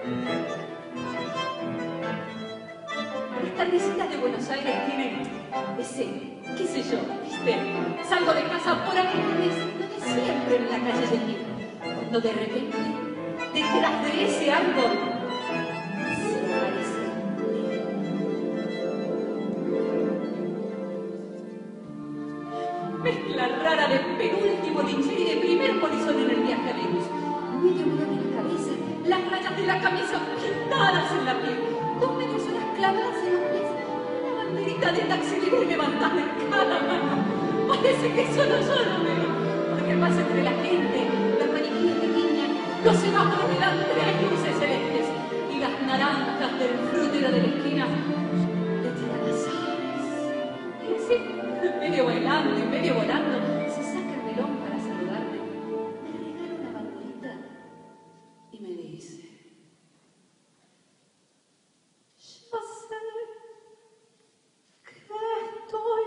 Las tardecitas de Buenos Aires tienen ese, qué sé yo, ¿viste? Salgo de casa por ahí donde siempre en la calle Genil, cuando de repente, detrás de ese árbol, se aparece mezcla rara de penúltimo lincher y de primer polizón en el viaje a Venus. Medio melón en la cabeza, las rayas de la camisa pintadas en la piel, dos medias horas clavadas en los pies, una banderita de taxi libre levantada en cada mano. Parece que solo yo lo veo, porque pasa entre la gente, las maniquíes de niña, los semáforos le dan tres luces celestes y las naranjas del frutero de la esquina le tiran las aves. Y así, medio bailando y medio volando, se saca el melón para saludarme, me regala una banderita y me dice: yo sé que estoy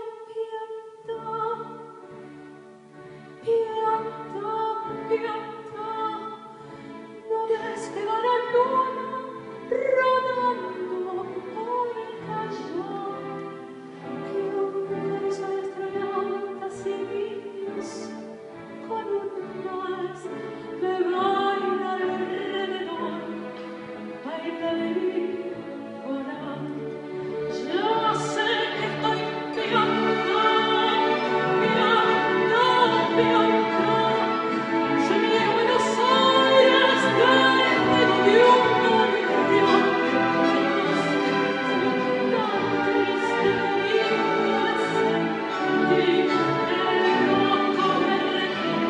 pianta, no ves que va la luna rodando por el callao, que un beso de astronautas y niños con un vals que baila alrededor, baila de mí volar. Yo sé que estoy pianta, llegué a Buenos Aires dentro de un avión, tan triste y presente, el loco del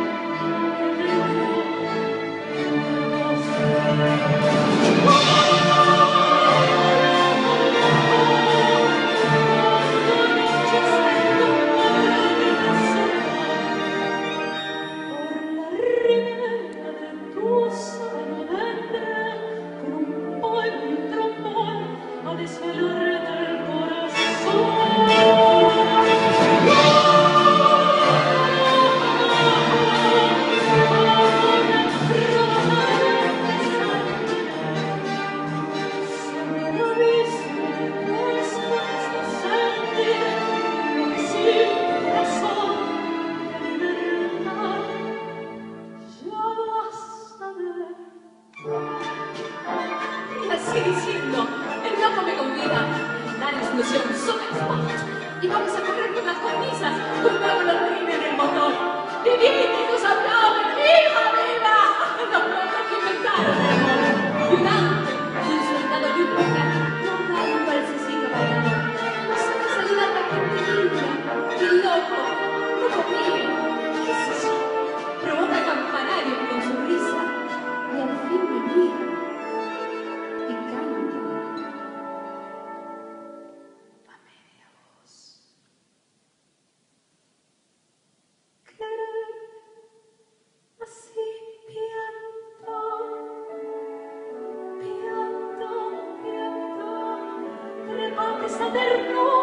Así diciendo, el loco me convida a andar en su versión super sport y vamos a correr por las cornisas con una golondrina en el motor. ¡Vivite, nos aplauden! ¡Viva, viva! Nos podemos inventar un amor. Y un ángel y un soldado y un mujer nos dan un balsecito bailador. Nos saca a saludar la gente linda y el loco mío, qué sé yo, provoca campanarios con su risa y al fin me mira y canta a media voz. Querer así pianta, trepate esa ternura.